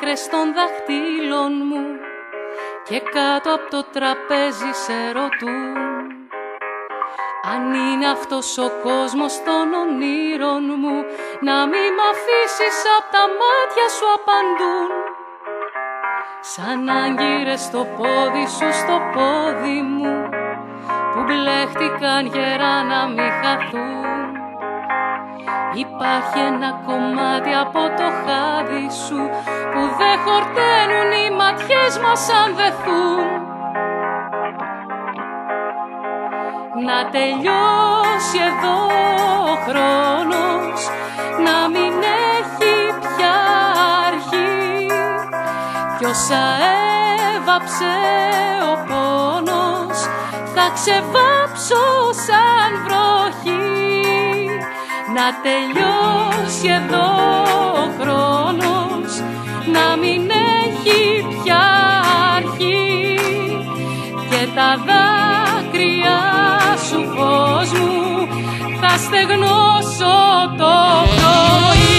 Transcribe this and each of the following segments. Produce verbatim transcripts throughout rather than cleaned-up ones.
άκρες των δαχτύλων μου και κάτω από το τραπέζι σε ρωτούν αν είναι αυτός ο κόσμος των ονείρων μου, να μη μ' αφήσεις απ' τα μάτια σου απαντούν. Σαν άγκυρες στο πόδι σου, στο πόδι μου, που μπλέχτηκαν γερά να μη χαθούν. Υπάρχει ένα κομμάτι από το χάδι σου που δεν χορταίνουν οι ματιές μας αν δεθούν. Να τελειώσει εδώ ο χρόνος, να μην έχει πια αρχή, κι όσα έβαψε ο πόνος θα ξεβάψω σαν βροχή. Να τελειώσει εδώ ο χρόνος, να μην έχει πια αρχή, και τα δάκρυα σου φως μου θα στεγνώσω το πρωί.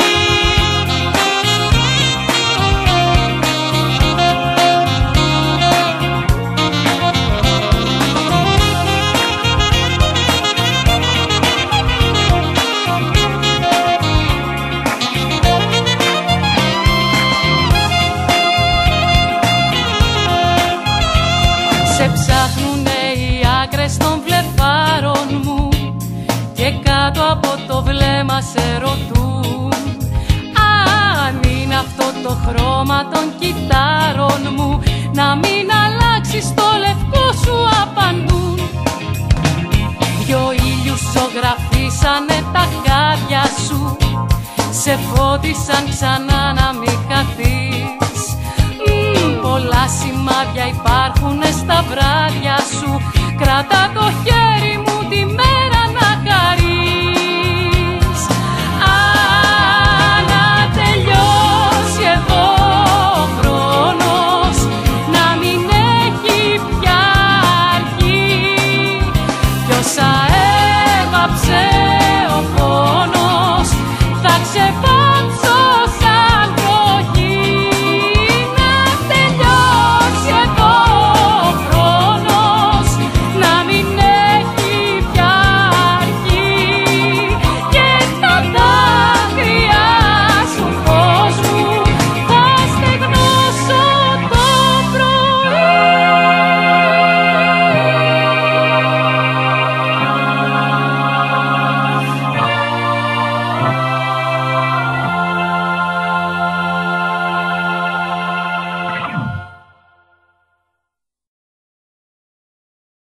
Σε ψάχνουνε οι άκρες των βλεφάρων μου και κάτω από το βλέμμα σε ρωτούν αν είναι αυτό το χρώμα των κυτάρων μου, να μην αλλάξεις το λευκό σου απαντούν. Δυο ήλιους ζωγραφίσανε τα χάδια σου, σε φώτισαν ξανά να μην χαθείς. Μ, πολλά σημάδια υπάρχουνε στα βράδια σου, κράτα